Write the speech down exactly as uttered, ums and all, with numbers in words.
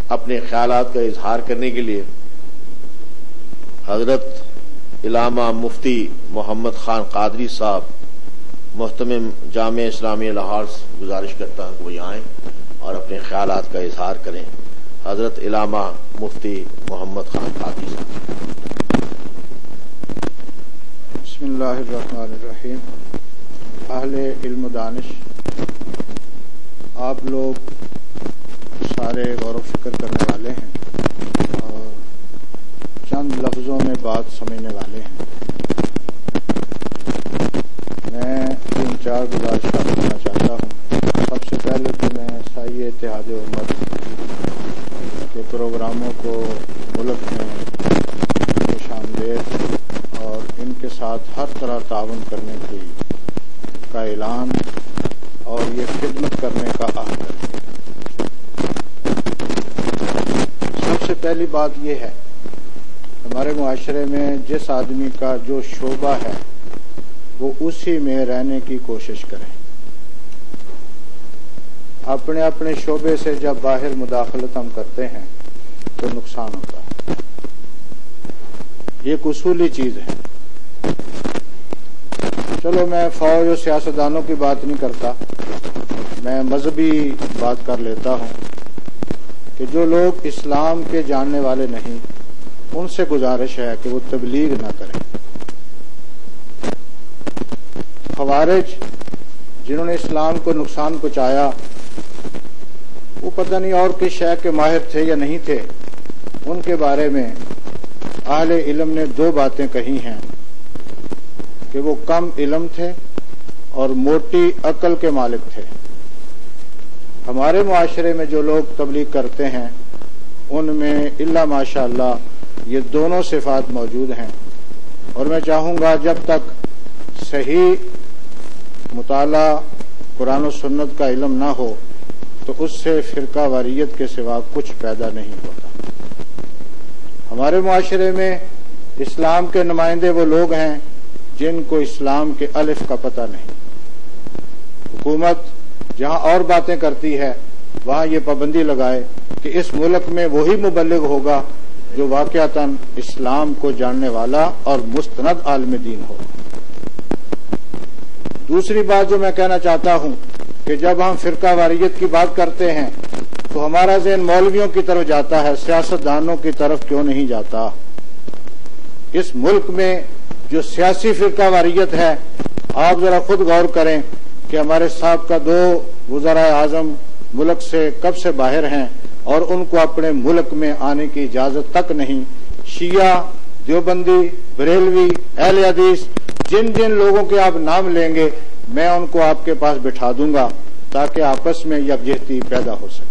اپنے خیالات کا اظہار کرنے کے لیے حضرت علامہ مفتی محمد خان قادری صاحب محتمم جامعہ اسلامیہ لاہور سے گزارش کرتا ہوں کہ وہ آئیں اور اپنے خیالات کا اظہار کریں. حضرت علامہ مفتی محمد خان قادری صاحب. بسم اللہ الرحمن الرحیم. اہل علم و دانش، آپ لوگ سارے غور و فکر کرنے والے ہیں اور چند لفظوں میں بات سمجھنے والے ہیں. میں تین چار گزارشات کرنا چاہتا ہوں. سب سے پہلے تو میں سائے اتحاد امت کے پروگراموں کو ملک میں خوش آمدید اور ان کے ساتھ ہر طرح تعاون کرنے کی کا اعلان اور یہ خدمت کرنے کا عہد ہے. سب سے پہلی بات یہ ہے، ہمارے معاشرے میں جس آدمی کا جو شعبہ ہے وہ اسی میں رہنے کی کوشش کریں. اپنے اپنے شعبے سے جب باہر مداخلت ہم کرتے ہیں تو نقصان ہوتا ہے. یہ ایک اصولی چیز ہے. چلو میں فوج و سیاستدانوں کی بات نہیں کرتا، میں مذہبی بات کر لیتا ہوں کہ جو لوگ اسلام کے جاننے والے نہیں، ان سے گزارش ہے کہ وہ تبلیغ نہ کریں. خوارج جنہوں نے اسلام کو نقصان پہنچایا، وہ پتہ نہیں اور کس شے کے ماہر تھے یا نہیں تھے، ان کے بارے میں اہل علم نے دو باتیں کہی ہیں کہ وہ کم علم تھے اور موٹی عقل کے مالک تھے. ہمارے معاشرے میں جو لوگ تبلیغ کرتے ہیں ان میں الا ماشاء اللہ یہ دونوں صفات موجود ہیں. اور میں چاہوں گا جب تک صحیح مطالعہ قرآن و سنت کا علم نہ ہو تو اس سے فرقہ واریت کے سوا کچھ پیدا نہیں ہوتا. ہمارے معاشرے میں اسلام کے نمائندے وہ لوگ ہیں جن کو اسلام کے الف کا پتہ نہیں. حکومت جہاں اور باتیں کرتی ہے وہاں یہ پابندی لگائے کہ اس ملک میں وہی مبلغ ہوگا جو واقعتاً اسلام کو جاننے والا اور مستند عالم دین ہو. دوسری بات جو میں کہنا چاہتا ہوں کہ جب ہم فرقہ واریت کی بات کرتے ہیں تو ہمارا ذہن مولویوں کی طرف جاتا ہے، سیاستدانوں کی طرف کیوں نہیں جاتا. اس ملک میں جو سیاسی فرقہ واریت ہے، آپ ذرا خود غور کریں کہ ہمارے صاحب کا دو وزرائے اعظم ملک سے کب سے باہر ہیں اور ان کو اپنے ملک میں آنے کی اجازت تک نہیں. شیعہ، دیوبندی، بریلوی، اہل حدیث، جن جن لوگوں کے آپ نام لیں گے میں ان کو آپ کے پاس بٹھا دوں گا تاکہ آپس میں یکجہتی پیدا ہو سکے.